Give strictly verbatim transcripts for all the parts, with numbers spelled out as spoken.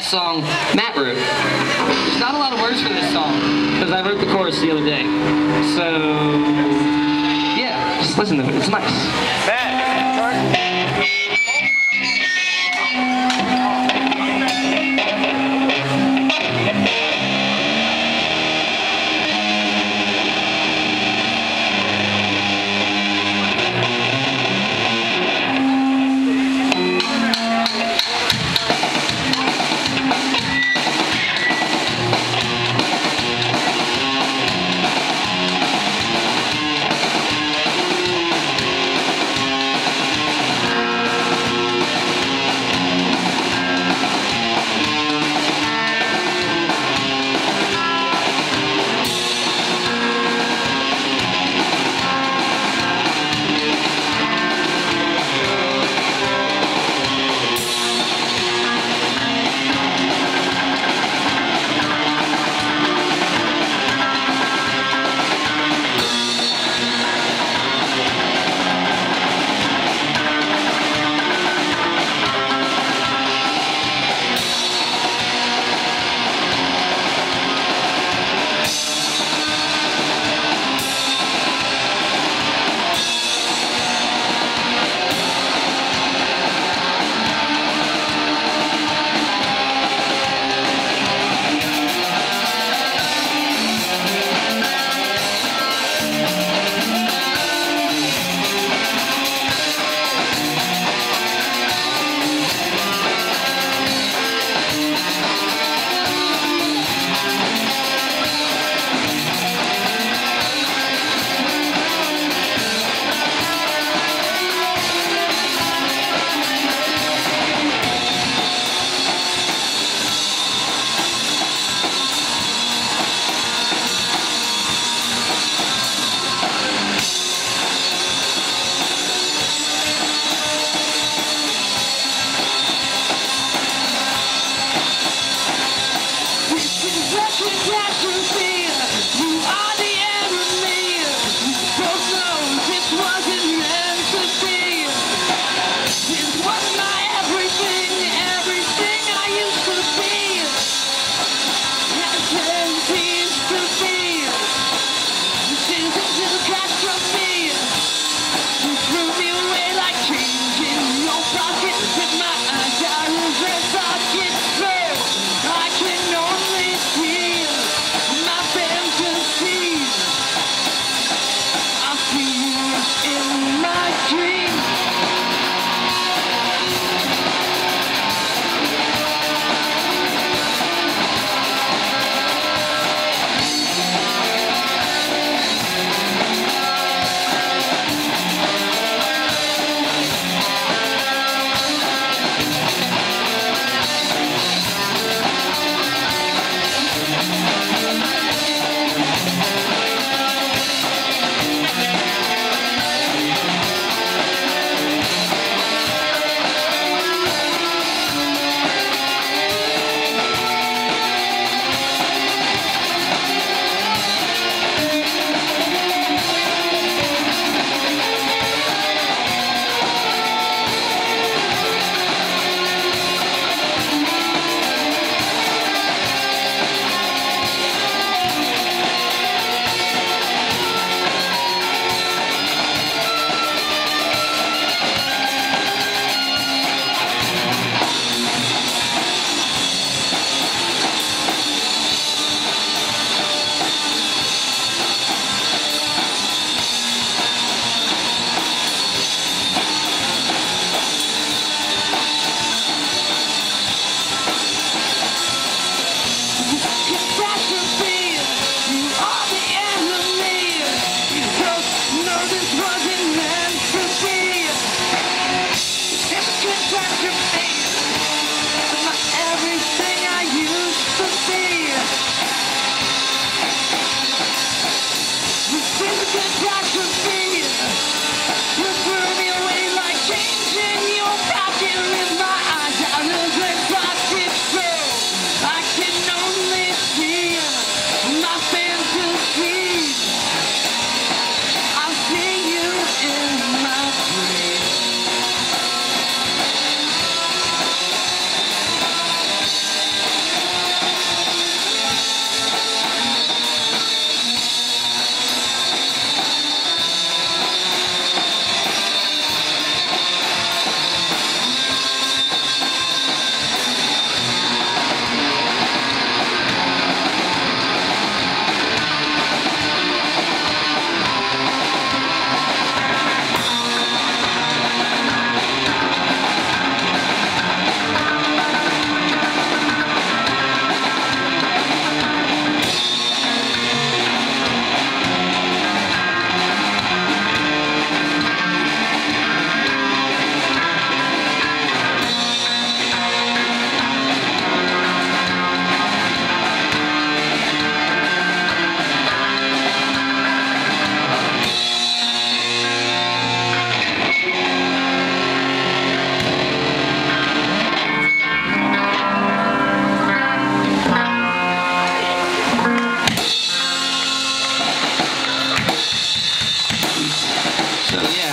song Matt wrote. There's not a lot of words for this song, because I wrote the chorus the other day. So, yeah, just listen to it. It's nice.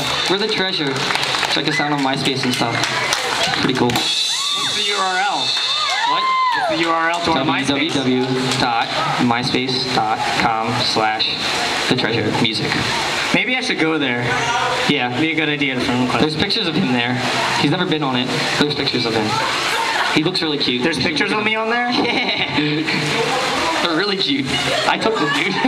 We're the treasure. Check us out on MySpace and stuff. Pretty cool. What's the U R L? What? What's the U R L to our MySpace? www.myspace.com slash the treasure music. Maybe I should go there. Yeah. Be a good idea to film a clip. There's pictures of him there. He's never been on it. There's pictures of him. He looks really cute. There's pictures of me on there? Yeah. They're really cute. I took them, dude.